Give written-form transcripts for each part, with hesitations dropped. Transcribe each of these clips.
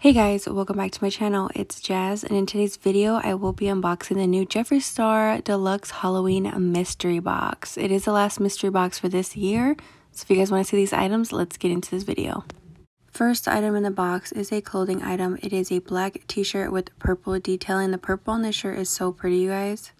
Hey guys, welcome back to my channel. It's Jazz, and in today's video I will be unboxing the new Jeffree Star Deluxe Halloween mystery box. It is the last mystery box for this year, so if you guys want to see these items, let's get into this video. First item in the box is a clothing item. It is a black t-shirt with purple detailing. The purple on the shirt is so pretty, you guys.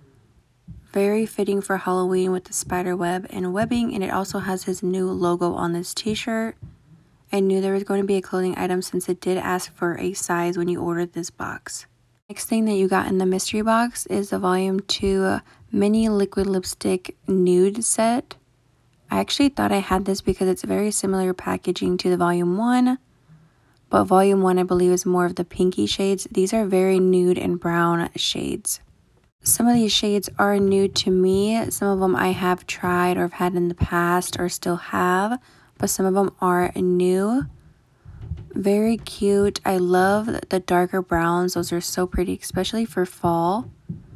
Very fitting for Halloween with the spider web and webbing, and it also has his new logo on this t-shirt. I knew there was going to be a clothing item since it did ask for a size when you ordered this box. Next thing that you got in the mystery box is the Volume 2 Mini Liquid Lipstick Nude Set. I actually thought I had this because it's very similar packaging to the Volume 1. But Volume 1 I believe is more of the pinky shades. These are very nude and brown shades. Some of these shades are new to me. Some of them I have tried or have had in the past or still have. But some of them are new. Very cute. I love the darker browns. Those are so pretty, especially for fall.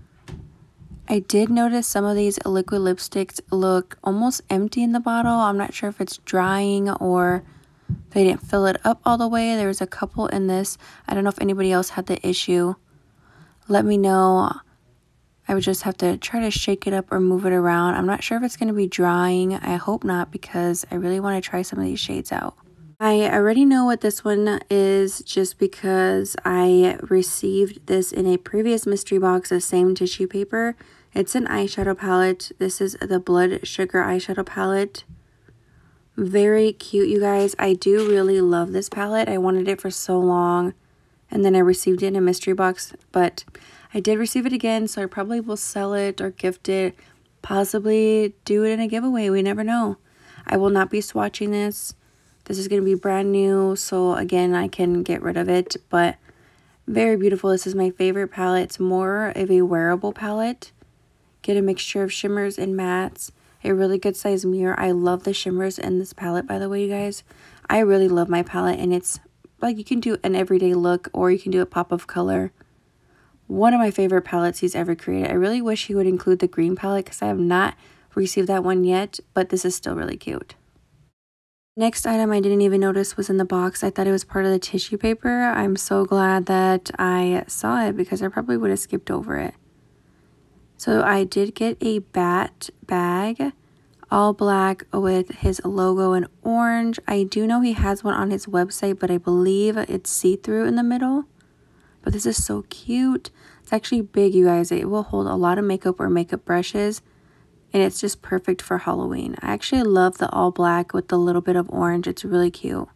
I did notice some of these liquid lipsticks look almost empty in the bottle. I'm not sure if it's drying or they didn't fill it up all the way. There was a couple in this. I don't know if anybody else had the issue. Let me know. I would just have to try to shake it up or move it around. I'm not sure if it's going to be drying. I hope not, because I really want to try some of these shades out. I already know what this one is just because I received this in a previous mystery box, the same tissue paper. It's an eyeshadow palette. This is the Blood Sugar eyeshadow palette. Very cute, you guys. I do really love this palette. I wanted it for so long, and then I received it in a mystery box, but I did receive it again, so I probably will sell it or gift it, possibly do it in a giveaway. We never know. I will not be swatching this. This is going to be brand new, so again, I can get rid of it, but very beautiful. This is my favorite palette. It's more of a wearable palette. Get a mixture of shimmers and mattes. A really good size mirror. I love the shimmers in this palette, by the way, you guys. I really love my palette, and it's like you can do an everyday look or you can do a pop of color. One of my favorite palettes he's ever created. I really wish he would include the green palette because I have not received that one yet, but this is still really cute. Next item I didn't even notice was in the box. I thought it was part of the tissue paper. I'm so glad that I saw it because I probably would have skipped over it. So I did get a bat bag, all black with his logo in orange. I do know he has one on his website, but I believe it's see-through in the middle. But this is so cute. It's actually big, you guys. It will hold a lot of makeup or makeup brushes. And it's just perfect for Halloween. I actually love the all black with the little bit of orange. It's really cute.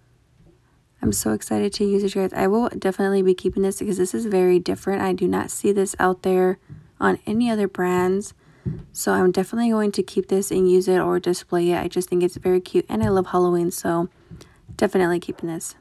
I'm so excited to use it, guys. I will definitely be keeping this because this is very different. I do not see this out there on any other brands. So I'm definitely going to keep this and use it or display it. I just think it's very cute. And I love Halloween, so definitely keeping this.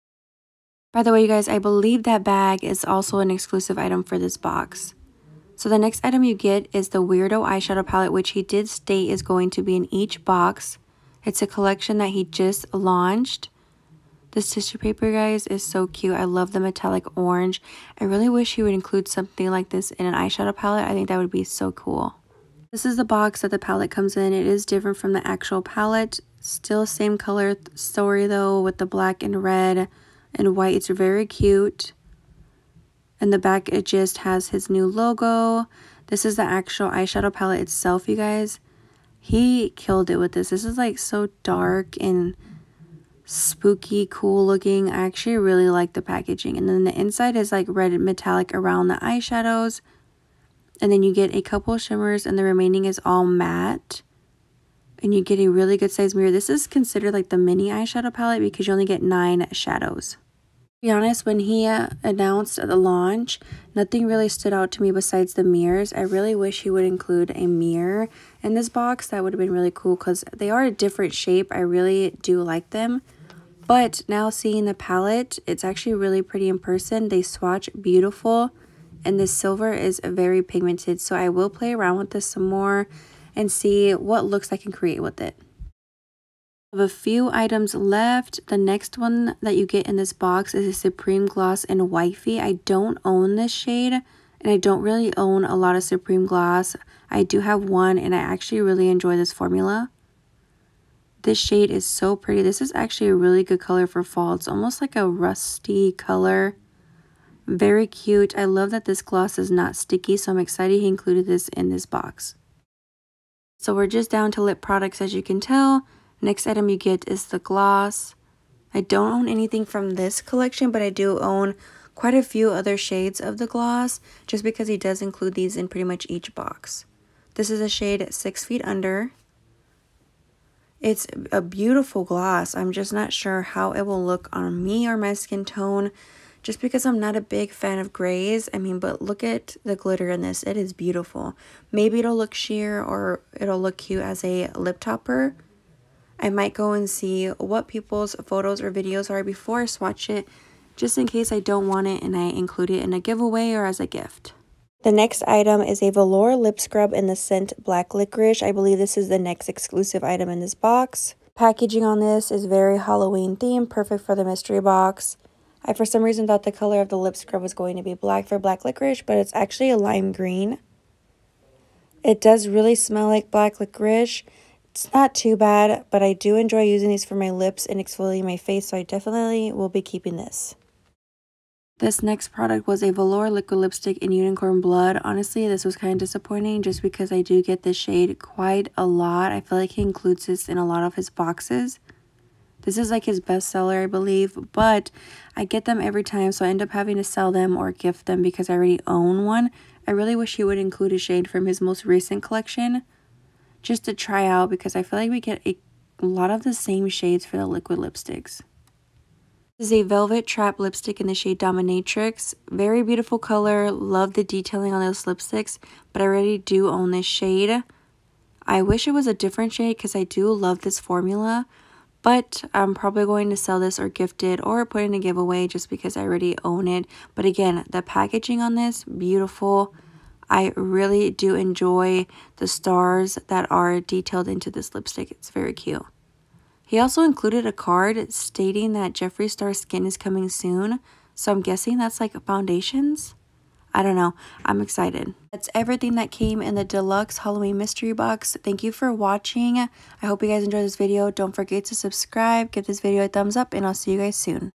By the way, you guys, I believe that bag is also an exclusive item for this box. So the next item you get is the Weirdo eyeshadow palette, which he did state is going to be in each box. It's a collection that he just launched. This tissue paper, guys, is so cute. I love the metallic orange. I really wish he would include something like this in an eyeshadow palette. I think that would be so cool. This is the box that the palette comes in. It is different from the actual palette. Still same color story though, with the black and red and white. It's very cute. In the back it just has his new logo. This is the actual eyeshadow palette itself, you guys. He killed it with this. This is like so dark and spooky, cool looking. I actually really like the packaging. And then the inside is like red metallic around the eyeshadows, and then you get a couple shimmers and the remaining is all matte. And you get a really good size mirror. This is considered like the mini eyeshadow palette because you only get 9 shadows. To be honest, when he announced the launch, nothing really stood out to me besides the mirrors. I really wish he would include a mirror in this box. That would have been really cool because they are a different shape. I really do like them. But now seeing the palette, it's actually really pretty in person. They swatch beautiful, and this silver is very pigmented. So I will play around with this some more and see what looks I can create with it. I have a few items left. The next one that you get in this box is a Supreme Gloss in Wifey. I don't own this shade, and I don't really own a lot of Supreme Gloss. I do have one, and I actually really enjoy this formula. This shade is so pretty. This is actually a really good color for fall. It's almost like a rusty color. Very cute. I love that this gloss is not sticky, so I'm excited he included this in this box. So we're just down to lip products, as you can tell. Next item you get is the gloss. I don't own anything from this collection, but I do own quite a few other shades of the gloss, just because he does include these in pretty much each box. This is a shade 6 Feet Under. It's a beautiful gloss. I'm just not sure how it will look on me or my skin tone, just because I'm not a big fan of grays. I mean, but look at the glitter in this. It is beautiful. Maybe it'll look sheer or it'll look cute as a lip topper. I might go and see what people's photos or videos are before I swatch it, just in case I don't want it and I include it in a giveaway or as a gift. The next item is a velour lip scrub in the scent Black Licorice. I believe this is the next exclusive item in this box. Packaging on this is very Halloween themed, perfect for the mystery box. I for some reason thought the color of the lip scrub was going to be black for Black Licorice, but it's actually a lime green. It does really smell like Black Licorice. It's not too bad, but I do enjoy using these for my lips and exfoliating my face, so I definitely will be keeping this. This next product was a velour liquid lipstick in Unicorn Blood. Honestly, this was kind of disappointing just because I do get this shade quite a lot. I feel like he includes this in a lot of his boxes. This is like his best seller, I believe, but I get them every time, so I end up having to sell them or gift them because I already own one. I really wish he would include a shade from his most recent collection just to try out, because I feel like we get a lot of the same shades for the liquid lipsticks. This is a Velvet Trap lipstick in the shade Dominatrix. Very beautiful color. Love the detailing on those lipsticks, but I already do own this shade. I wish it was a different shade because I do love this formula, but I'm probably going to sell this or gift it or put in a giveaway just because I already own it. But again, the packaging on this, beautiful. I really do enjoy the stars that are detailed into this lipstick. It's very cute. He also included a card stating that Jeffree Star Skin is coming soon, so I'm guessing that's like foundations. I don't know. I'm excited. That's everything that came in the deluxe Halloween mystery box. Thank you for watching. I hope you guys enjoyed this video. Don't forget to subscribe, give this video a thumbs up, and I'll see you guys soon.